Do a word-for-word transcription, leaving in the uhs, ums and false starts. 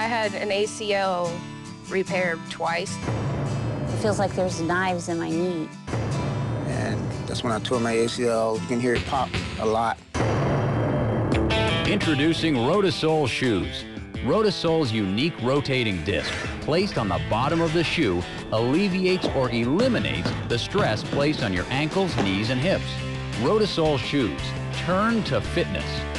had an A C L repaired twice. It feels like there's knives in my knee. And that's when I tore my A C L. You can hear it pop a lot. Introducing Rotasole shoes. Rotasole's unique rotating disc, placed on the bottom of the shoe, alleviates or eliminates the stress placed on your ankles, knees, and hips. Rotasole shoes. Turn to fitness.